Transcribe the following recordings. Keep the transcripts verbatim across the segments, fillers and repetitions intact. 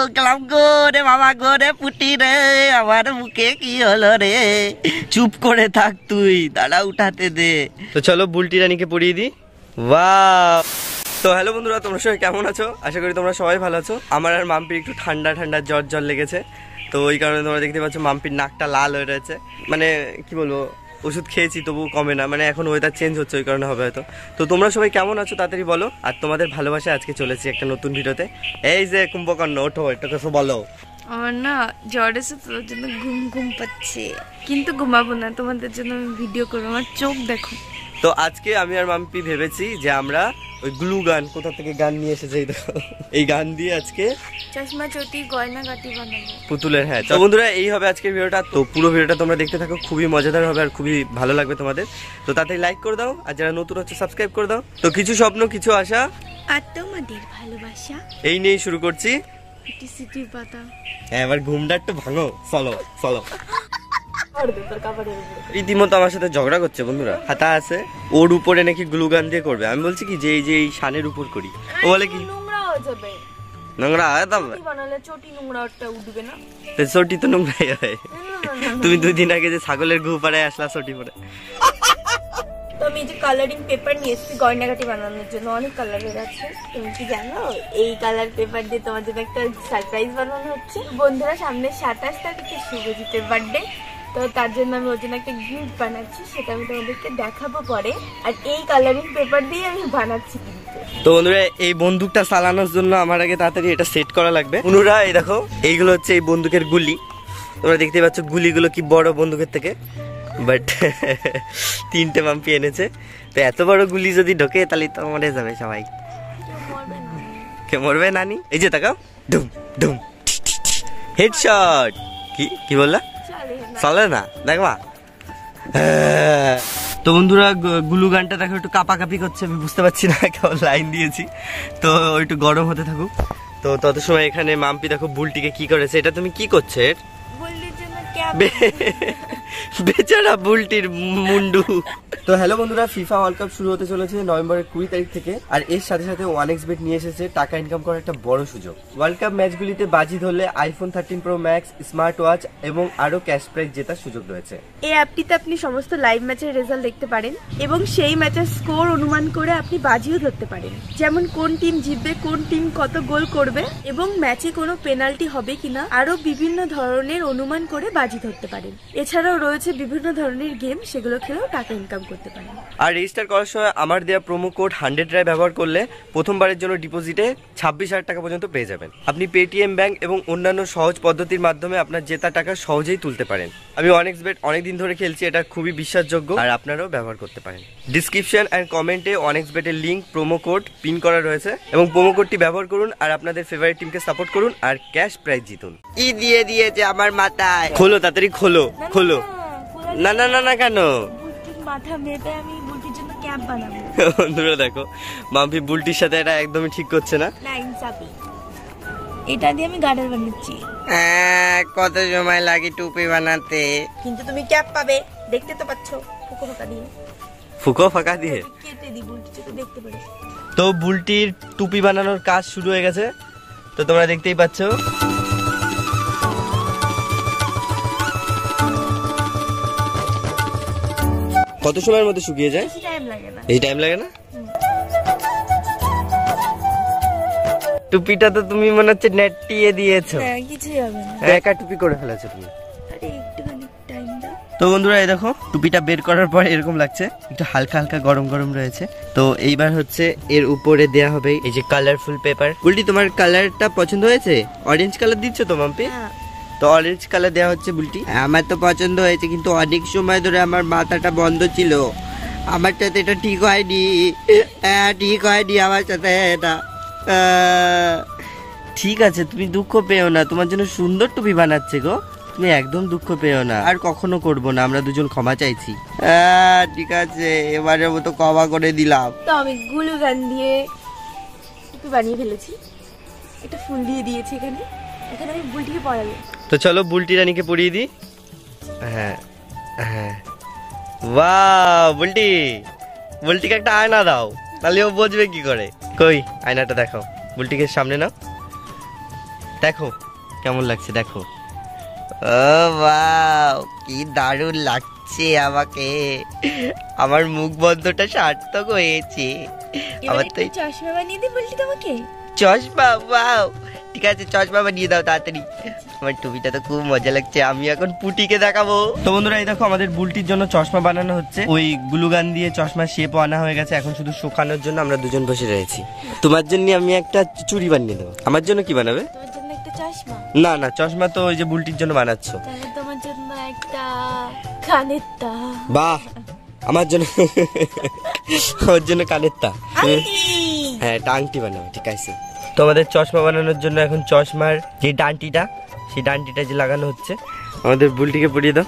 গেলাম গো রে বাবা গো রে পুটি রে, আমার মুখে কি হলো রে। চুপ করে থাক তুই, দাঁড়া উঠাতে দে। তো চলো বুলটি রানীকে পড়িয়ে দিই। বাহ। তো হ্যালো বন্ধুরা, তোমরা সবাই কেমন আছো? আশা করি তোমরা সবাই ভালো আছো। আমার আর মাম্পির একটু ঠান্ডা ঠান্ডা জ্বর জ্বর লেগেছে, তো ওই কারণে তোমরা দেখতে পাচ্ছ মাম্পির নাকটা লাল হয়ে রয়েছে। মানে কি বলবো, ওষুধ খেয়েছি তবু কমে না, মানে এখন ওয়েদার চেঞ্জ হচ্ছে ওই কারণে হবে হয়তো। তো তোমরা সবাই কেমন আছো তাড়াতাড়ি বলো। আর তোমাদের ভালোবাসা আজকে চলেছি একটা নতুন ভিডিওতে। এই যে কুম্ভকর্ণ, ওঠো, এটা কিছু বলো। আমার না জ্বর এসে তোর জন্য ঘুম ঘুম পাচ্ছে, কিন্তু ঘুমাবো না, তোমাদের জন্য আমি ভিডিও করবো, আমার চোখ দেখো। তো আজকে আমি আর মাম্পি ভেবেছি যে আমরা ওই গ্লু গান, কোথা থেকে গান নিয়ে এসেছে এই দেখো, এই গান দিয়ে আজকে চশমা চটি গয়না গাটি বানাবো পুতুলের। হ্যাঁ, তো বন্ধুরা এই হবে আজকের ভিডিওটা। তো পুরো ভিডিওটা তোমরা দেখতে থাকো, খুবই মজাদার হবে আর খুবই ভালো লাগবে তোমাদের। তো তাড়াতাড়ি লাইক করে দাও, আর যারা নতুন হচ্ছে সাবস্ক্রাইব করে দাও। তো কিছু স্বপ্ন কিছু আশা আর তোমাদের ভালোবাসা, এই নিয়েই শুরু করছি। সিটি পাতা। হ্যাঁ, এবার ঘুমটা একটু ভাঙো, চলো চলো। রীতিমতো আমার সাথে ঝগড়া করছে বন্ধুরা, হাতা আছে ওর উপরে নাকি গ্লু গান দিয়ে করবে। আমি বলছি কি যে এই যে এই শানের উপর করি, ও বলে কি নোংরা হয়ে যাবে। নোংরা হয় তবে বানালে চটি নোংরাটা উঠবে না, চটি তো নোংরাই হয়। তুমি দুই দিন আগে যে ছাগলের গু পাড়ায় আসলা চটি পরে। তো আমি যে কালারিং পেপার নিয়ে এসেছি গয়নাগাটি বানানোর জন্য, অনেক কালারের আছে। তুমি কি জানো এই কালার পেপার দিয়ে তোমার জন্য একটা সারপ্রাইজ বানানো হচ্ছে? বন্ধুরা, সামনে সাতাশ তারিখে শুভজিতের বার্থডে, তো তার জন্য আমি ওর জন্য একটা গিফট বানাচ্ছি, সেটা আমি তোমাদেরকে দেখাবো পরে। আর এই কালারিং পেপার দিয়ে আমি বানাচ্ছি কিন্তু। তো বন্ধুরা, এই বন্দুকটা চালানোর জন্য আমার আগে তাড়াতাড়ি এটা সেট করা লাগবে। বন্ধুরা এই দেখো, এইগুলো হচ্ছে এই বন্দুকের গুলি। তোমরা দেখতে পাচ্ছ গুলিগুলো কি বড় বন্দুকের থেকে, বাট তিনটে মাম্পি এনেছে। তো এত বড় গুলি যদি ঢোকে তাহলে তো মরে যাবে সবাই। কে মরবে নানি? এই যে তাকাও, ডুম ডুম হেডশট। কি কি বললা? চলে না দেখবা। তো বন্ধুরা, গুলু গানটা দেখো একটু কাপাকাপি করছে, আমি বুঝতে পারছি না, কেমন লাইন দিয়েছি। তো একটু গরম হতে থাকুক। তো তত সময় এখানে মাম্পি দেখো বুলটিকে কি করেছে। এটা তুমি কি করছে? বেচারা বুলটির মুন্ডু। তো হ্যালো বন্ধুরা, ফিফা ওয়ার্ল্ড কাপ শুরু হতে চলেছে নভেম্বরের কুড়ি তারিখ থেকে। আর এর সাথে সাথে ওয়ান এক্স বেট নিয়ে এসেছে টাকা ইনকাম করার একটা বড় সুযোগ। ওয়ার্ল্ড কাপ ম্যাচগুলিতে বাজি ধরলে iPhone thirteen pro max, smart watch এবং আরো ক্যাশ প্রাইজ জেতার সুযোগ রয়েছে। এই অ্যাপটিতে আপনি সমস্ত লাইভ ম্যাচের রেজাল্ট দেখতে পারেন এবং সেই ম্যাচের স্কোর অনুমান করে আপনি বাজিও ধরতে পারেন, যেমন কোন টিম জিতবে, কোন টিম কত গোল করবে এবং ম্যাচে কোনো পেনাল্টি হবে কিনা, আরো বিভিন্ন ধরনের অনুমান করে বাজি ধরতে পারেন। এছাড়াও রয়েছে বিভিন্ন ধরনের গেম, সেগুলো খেলেও টাকা ইনকাম করতে পারেন। আর রেজিস্টার করার সময় আমার দেওয়া প্রোমো কোড হান্ড্রেড রায় ব্যবহার করলে প্রথমবারের জন্য ডিপোজিটে ছাব্বিশ হাজার টাকা পর্যন্ত পেয়ে যাবেন। আপনি পেটিএম ব্যাংক এবং অন্যান্য সহজ পদ্ধতির মাধ্যমে আপনার জেতা টাকা সহজেই তুলতে পারেন। আমি অনেক্স বেট অনেকদিন ধরে খেলছি, এটা খুবই বিশ্বাসযোগ্য আর আপনারাও ব্যবহার করতে পারেন। ডিসক্রিপশন অ্যান্ড কমেন্টে অনেক্স বেটের লিঙ্ক, প্রোমো কোড পিন করা রয়েছে এবং প্রোমো কোডটি ব্যবহার করুন আর আপনাদের ফেভারিট টিমকে সাপোর্ট করুন আর ক্যাশ প্রাইজ জিতুন। ই দিয়ে দিয়েছে আমার মাথায়। খোলো তাড়াতাড়ি, খোলো খোলো। না না না না কেন? মাথা মেপে আমি বুলটির জন্য ক্যাপ বানাবো। বন্ধুরা দেখো, মাম্পি বুলটির সাথে এটা একদমই ঠিক করছে না। না ইনসাফি, এটা দিয়ে আমি গার্ডার বানাচ্ছি। কত সময় লাগে টুপি বানাতে? কিন্তু তুমি ক্যাপ পাবে, দেখতে তো পাচ্ছ, ফুকো ফাঁকা দিয়ে। ফুকো ফাঁকা দিয়ে কেটে দি, বুলটি তো দেখতে পারে। তো বুলটির টুপি বানানোর কাজ শুরু হয়ে গেছে, তো তোমরা দেখতেই পাচ্ছ। কত সময়ের মধ্যে শুকিয়ে যায়? এই টাইম লাগে না? টুপিটা তো তুমি মনে হচ্ছে নেটিয়ে দিয়েছো। হ্যাঁ, কিছুই হবে না, একা টুপি করে ফেলেছো তুমি। আরে একটুখানি টাইম দাও। তো বন্ধুরা এই দেখো, টুপিটা বের করার পর এরকম লাগছে, একটু হালকা হালকা গরম গরম রয়েছে। তো এইবার হচ্ছে এর উপরে দেয়া হবে এই যে কালারফুল পেপার। বুলটি, তোমার কালারটা পছন্দ হয়েছে? অরেঞ্জ কালার দিচ্ছ তো মাম্পি? তো অরেঞ্জ কালার দেওয়া হচ্ছে বুলটি। আমার তো পছন্দ হয়েছে, কিন্তু অনেক সময় ধরে আমার মাথাটা বন্ধ ছিল, আমার সাথে এটা ঠিক হয়নি। হ্যাঁ, ঠিক হয়নি আমার সাথে এটা। ঠিক আছে, তুমি দুঃখ পেও না, তোমার জন্য সুন্দর টুপি বানাচ্ছে গো, তুমি একদম দুঃখ পেও না, আর কখনো করবো না, আমরা দুজন ক্ষমা চাইছি। হ্যাঁ ঠিক আছে, এবারের মতো ক্ষমা করে দিলাম। তো আমি গ্লু গান দিয়ে টুপি বানিয়ে ফেলেছি, একটা ফুল দিয়ে দিয়েছি এখানে। এখন আমি বুলটিকে পরাবো। তো চলো বুলটি রানীকে পরিয়ে দিই। হ্যাঁ হ্যাঁ, বাহ বুলটি, বুলটিকে একটা আয়না দাও, তাহলে ও বুঝবে কি করে। কই আয়নাটা দেখাও, বুলটিকে সামনে নাও। দেখো কেমন লাগছে, দেখো। ও ওয়াও, কি দারুণ লাগছে আমাকে। আমার মুখ বন্ধটা সার্থক হয়েছে। আমার তো চশমা বানিয়ে দিই বলছি তোমাকে। চশমা, ওয়াও, ঠিক আছে চশমা বানিয়ে দাও তাড়াতাড়ি। আমার টুপিটা তো খুব মজা লাগছে, আমি এখন পুটিকে দেখাবো। তো বন্ধুরা এই দেখো আমাদের বুলটির জন্য চশমা বানানো হচ্ছে। ওই গ্লুগান দিয়ে চশমা শেপও আনা হয়ে গেছে, এখন শুধু শুকানোর জন্য আমরা দুজন বসে রয়েছি। তোমার জন্য আমি একটা চুড়ি বানিয়ে দেবো। আমার জন্য কি বানাবে? তোমার জন্য একটা চশমা। না না, চশমা তো ওই যে বুলটির জন্য বানাচ্ছো। তাহলে তোমার জন্য একটা কানের তা। বাহ, আমার জন্য আমার জন্য কানের তা। হ্যাঁ, টাংটি বানাবো, ঠিক আছে। তো আমাদের চশমা বানানোর জন্য এখন চশমার যে ডান্টিটা, সেই ডান্টিটা যে লাগানো হচ্ছে, আমাদের বুলটিকে পরিয়ে দাও।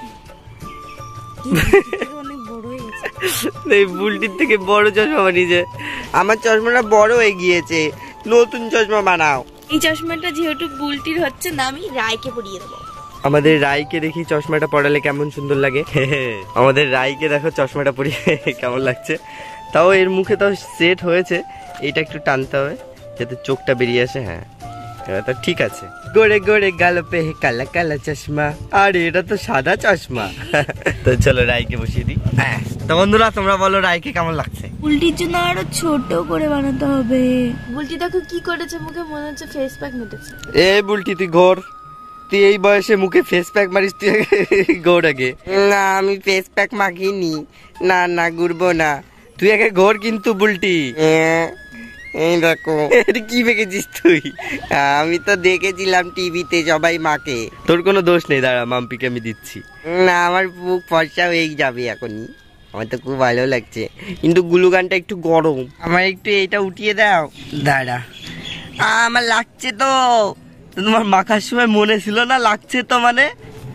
অনেক বড় হয়ে গেছে। এই বুলটির থেকে বড় চশমা বানিয়েছে। আমার চশমাটা বড় হয়ে গিয়েছে, নতুন চশমা বানাও। এই চশমাটা যেহেতু বুলটির হচ্ছে না, আমি রায়কে পরিয়ে দেবো। আমাদের রাইকে দেখি চশমাটা পরালে কেমন সুন্দর লাগে। আমাদের রাইকে দেখো চশমাটা পরিয়ে কেমন লাগছে। তাও এর মুখে তাও সেট হয়েছে, এটা একটু টানতে হবে যাতে চোখটা বেরিয়ে আসে। হ্যাঁ, এটা তো ঠিক আছে। গোড়ে গোড়ে গাল পে কালা কালা চশমা, আরে এটা তো সাদা চশমা। তো চলো রাইকে বসিয়ে দিই। তো বন্ধুরা তোমরা বলো রাইকে কেমন লাগছে? বুলটির জন্য আরো ছোট করে বানাতে হবে। বুলটি দেখো কি করেছে, মুখে মনে হচ্ছে ফেস প্যাক মেটেছে। এ বুলটি তুই ঘোর, তুই এই বয়সে মুখে ফেস প্যাক মারিস? তুই ঘোর আগে। না আমি ফেস প্যাক মাখিনি, না না ঘুরবো না। তুই আগে ঘোর কিন্তু বুলটি। এই দেখো কি ভেবেছিস তুই? আমি তো দেখেছিলাম টিভিতে সবাই মাকে। তোর কোনো দোষ নেই, দাঁড়া মাম্পিকে আমি দিচ্ছি। না আমার বুক ফর্সা হয়ে যাবে এখনই, আমার তো খুব ভালো লাগছে, কিন্তু গ্লুগানটা একটু গরম। আমার একটু এইটা উঠিয়ে দাও। দাঁড়া, আমার লাগছে তো। তোমার মাখার সময় মনে ছিল না লাগছে তো, মানে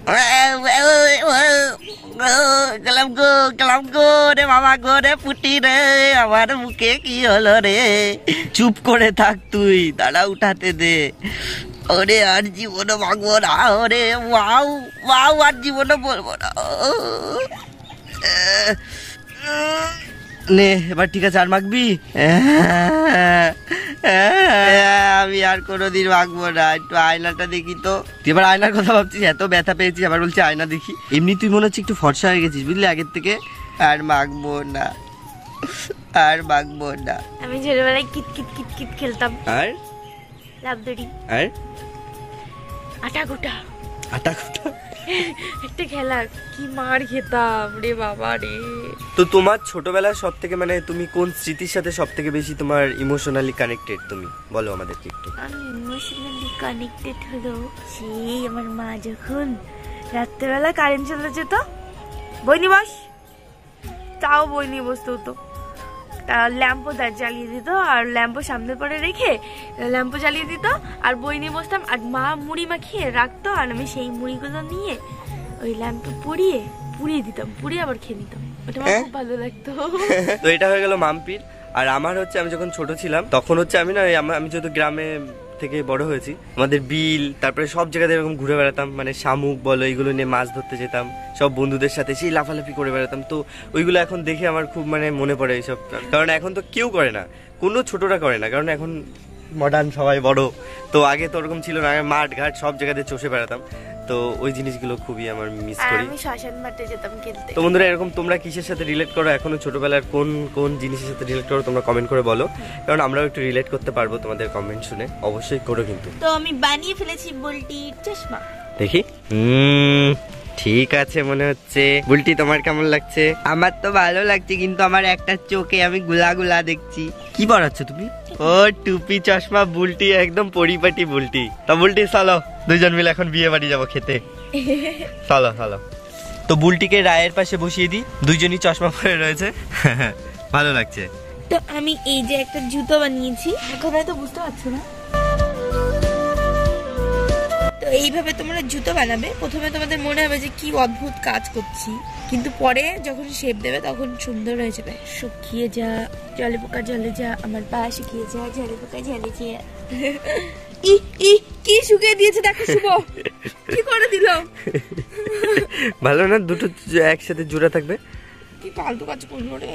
গেলাম গো গেলাম গো রে মামা গো রে পুটি রে, আমার মুখে কি হলো রে? চুপ করে থাক তুই, দাঁড়া উঠাতে দে। ওরে আর জীবনও মাগবো না, ওরে ওয়াও ওয়াও, আর জীবনও বলবো না। নে এবার ঠিক আছে, আর মাখবি? আমি আর কোনোদিন মাখবো না। একটু আয়নাটা দেখি তো। তুই এবার আয়নার কথা ভাবছিস, এত ব্যথা পেয়েছিস, আবার বলছি আয়না দেখি। এমনি তুই মনে হচ্ছে একটু ফর্সা হয়ে গেছিস বুঝলি আগের থেকে। আর মাখবো না, আর মাখবো না। আমি ছোটবেলায় কিট কিট কিট কিট খেলতাম। আর লাভদড়ি, আর আটা গোটা। আটা গোটা একটা খেলা, কি মার খেতাম রে বাবা রে। তো তোমার ছোটবেলার সব থেকে মানে তুমি কোন স্মৃতির সাথে সব থেকে বেশি তোমার ইমোশনালি কানেক্টেড, তুমি বলো আমাদেরকে একটু। আমি ইমোশনালি কানেক্টেড হলো সেই আমার মা যখন রাত্রেবেলা কারেন্ট চলে যেত, বই নিয়ে বস, তাও বই নিয়ে বসতে হতো। ল্যাম্পও জ্বালিয়ে দিত, আর ল্যাম্পও সামনে পরে রেখে ল্যাম্পও জ্বালিয়ে দিত, আর বই নিয়ে বসতাম। আর মা মুড়ি মাখিয়ে রাখতো, আর আমি সেই মুড়িগুলো নিয়ে ওই ল্যাম্পে পুড়িয়ে পুড়িয়ে দিতাম, পুড়িয়ে আবার খেয়ে নিতাম। ওটা আমার খুব ভালো লাগতো। তো এটা হয়ে গেল মাম্পির। আর আমার হচ্ছে আমি যখন ছোট ছিলাম তখন হচ্ছে আমি না আমি যেহেতু গ্রামে থেকে বড় হয়েছি, আমাদের বিল তারপরে সব জায়গাতে এরকম ঘুরে বেড়াতাম, মানে শামুক বলো এইগুলো নিয়ে মাছ ধরতে যেতাম সব বন্ধুদের সাথে, সেই লাফালাফি করে বেড়াতাম। তো ওইগুলো এখন দেখে আমার খুব মানে মনে পড়ে এইসব, কারণ এখন তো কেউ করে না, কোনো ছোটরা করে না, কারণ এখন মডার্ন সবাই বড়। তো আগে তো ওরকম ছিল না, মাঠ ঘাট সব জায়গাতে চষে বেড়াতাম। তো ওই জিনিসগুলো খুবই আমার মিস করি। আমি শ্মশান মাঠে যেতাম খেলতে। তো বন্ধুরা এরকম তোমরা কিসের সাথে রিলেট করো, এখনো ছোটবেলার কোন কোন জিনিসের সাথে রিলেট করো তোমরা কমেন্ট করে বলো, কারণ আমরাও একটু রিলেট করতে পারবো তোমাদের কমেন্ট শুনে। অবশ্যই করো কিন্তু। তো আমি বানিয়ে ফেলেছি বুলটির চশমা, দেখি। হুম ঠিক আছে মনে হচ্ছে। বুলটি তোমার কেমন লাগছে? আমার তো ভালো লাগছে, কিন্তু আমার একটা চোখে আমি গুলা গুলা দেখছি। কি পড়াচ্ছ তুমি? ও টুপি চশমা বুলটি, একদম পরিপাটি বুলটি। তা বুলটি চলো দুইজন মিলে এখন বিয়ে বাড়ি যাবো খেতে। চলো চলো। তো বুলটিকে রায়ের পাশে বসিয়ে দিই, দুইজনই চশমা পরে রয়েছে। ভালো লাগছে। তো আমি এই যে একটা জুতো বানিয়েছি, এখন হয়তো বুঝতে পারছো না। তো এইভাবে তোমরা জুতো বানাবে। প্রথমে তোমাদের মনে হবে যে কি অদ্ভুত কাজ করছি, কিন্তু পরে যখন শেপ দেবে তখন সুন্দর হয়ে যাবে। শুকিয়ে যা জলে পোকা জলে যা, আমার পা শুকিয়ে যা জলে পোকা জলে যা। ই ই কি শুকিয়ে দিয়েছে দেখো শুভ, কি করে দিল। ভালো না দুটো একসাথে জোড়া থাকবে? কি ফালতু কাজ করলো রে।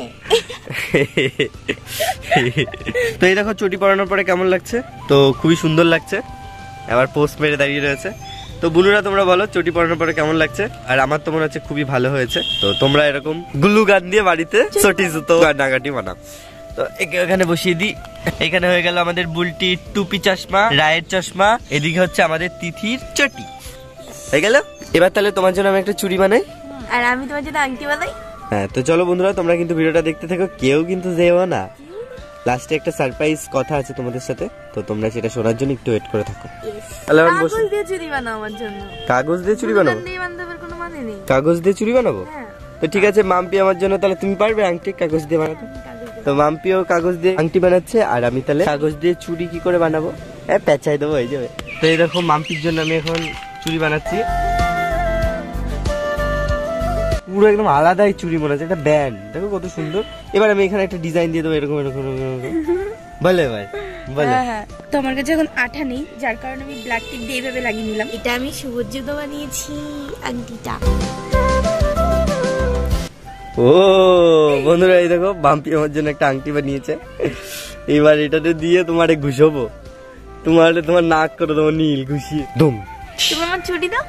তো এই দেখো চটি পরানোর পরে কেমন লাগছে? তো খুবই সুন্দর লাগছে। আবার পোস্ট মেরে দাঁড়িয়ে রয়েছে। তো বুনুরা তোমরা বলো চটি পরানোর পরে কেমন লাগছে? আর আমার তো মনে হচ্ছে খুবই ভালো হয়েছে। তো তোমরা এরকম গ্লু গান দিয়ে বাড়িতে চটি জুতো গয়নাগাটি বানাও। তো এখানে বসিয়ে দিই। এখানে হয়ে গেল আমাদের বুলটির টুপি চশমা, রায়ের চশমা, এদিকে হচ্ছে আমাদের তিথির চটি হয়ে গেল। এবার তাহলে তোমার জন্য আমি একটা চুড়ি বানাই আর আমি তোমার জন্য আংটি বানাই। হ্যাঁ তো চলো বন্ধুরা তোমরা কিন্তু ভিডিওটা দেখতে থাকো, কেউ কিন্তু যেও না, লাস্টে একটা সারপ্রাইজ কথা আছে তোমাদের সাথে, তো তোমরা সেটা শোনার জন্য একটু ওয়েট করে থাকো। কাগজ দিয়ে চুড়ি বানাও আমার জন্য। কাগজ দিয়ে চুড়ি বানাবো? কোনো মানে নেই। কাগজ দিয়ে চুড়ি বানাবো? তো ঠিক আছে মাম্পি আমার জন্য, তাহলে তুমি পারবে আংটি কাগজ দিয়ে বানাতে? তো মাম্পিও কাগজ দিয়ে আংটি বানাচ্ছে, আর আমি তাহলে কাগজ দিয়ে চুড়ি কি করে বানাবো? হ্যাঁ পেঁচাই দেবো, হয়ে যাবে। তো এই দেখো মাম্পির জন্য আমি এখন চুড়ি বানাচ্ছি। পুরো একদম আলাদাই চুড়ি মনে হচ্ছে, একটা ব্যান্ড দেখো কত সুন্দর। এবার আমি এখানে একটা ডিজাইন দিয়ে দেবো এরকম এরকম বলে ভাই বলে। তো আমার কাছে এখন আঠা নেই, যার কারণে আমি ব্ল্যাক টিপ দিয়ে এইভাবে লাগিয়ে নিলাম। এটা আমি শুভর জন্য বানিয়েছি আংটিটা। ও বন্ধুরা এই দেখো বাম্পি আমার জন্য একটা আংটি বানিয়েছে। এবার এটাতে দিয়ে তোমারে ঘুষবো, তোমার তোমার নাক করে দেবো নীল ঘুষিয়ে দুম। তুমি আমার চুড়ি দাও।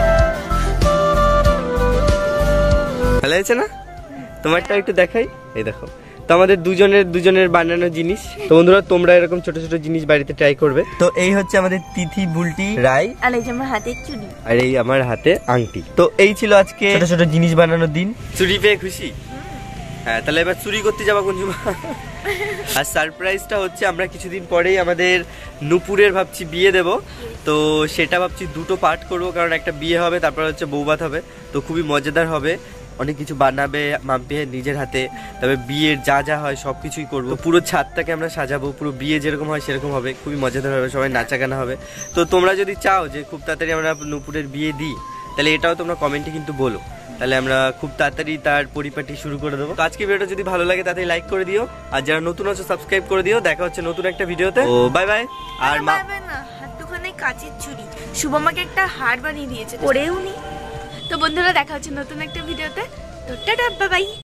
ভালো হয়েছে না? তোমারটা একটু দেখাই, এই দেখো। তো আমাদের দুজনের দুজনের বানানো জিনিস। তো বন্ধুরা তোমরা এরকম ছোট ছোট জিনিস বাড়িতে ট্রাই করবে। তো এই হচ্ছে আমাদের তিথি, বুলটি, রাই, আর এই যে আমার হাতে চুড়ি, আর এই আমার হাতে আংটি। তো এই ছিল আজকে ছোট ছোট জিনিস বানানোর দিন। চুরি পেয়ে খুশি? হ্যাঁ তাহলে এবার চুরি করতে যাবা কুঞ্জুমা। আর সারপ্রাইজটা হচ্ছে আমরা কিছুদিন পরেই আমাদের নুপুরের ভাবছি বিয়ে দেব। তো সেটা ভাবছি দুটো পার্ট করবো, কারণ একটা বিয়ে হবে তারপর হচ্ছে বৌভাত হবে। তো খুবই মজাদার হবে, অনেক কিছু বানাবে মাম্পি নিজের হাতে, তবে বিয়ের যা যা হয় সব কিছুই করবো। পুরো ছাদটাকে আমরা সাজাবো, পুরো বিয়ে যেরকম হয় সেরকম হবে, খুবই মজাদার হবে, সবাই নাচা গানা হবে। তো তোমরা যদি চাও যে খুব তাড়াতাড়ি আমরা নুপুরের বিয়ে দিই, তাহলে এটাও তোমরা কমেন্টে কিন্তু বলো, তাহলে আমরা খুব তাড়াতাড়ি তার পরিপাটি শুরু করে দেবো। আজকে ভিডিওটা যদি ভালো লাগে তাতে লাইক করে দিও, আর যারা নতুন আছো সাবস্ক্রাইব করে দিও। দেখা হচ্ছে নতুন একটা ভিডিওতে। ও বাই বাই। আর মা না হাতটুখানে কাচের চুড়ি, শুভ আমাকে একটা হার বানিয়ে দিয়েছে, পরেও নি। তো বন্ধুরা দেখা হচ্ছে নতুন একটা ভিডিওতে। তো টাটা বাই বাই।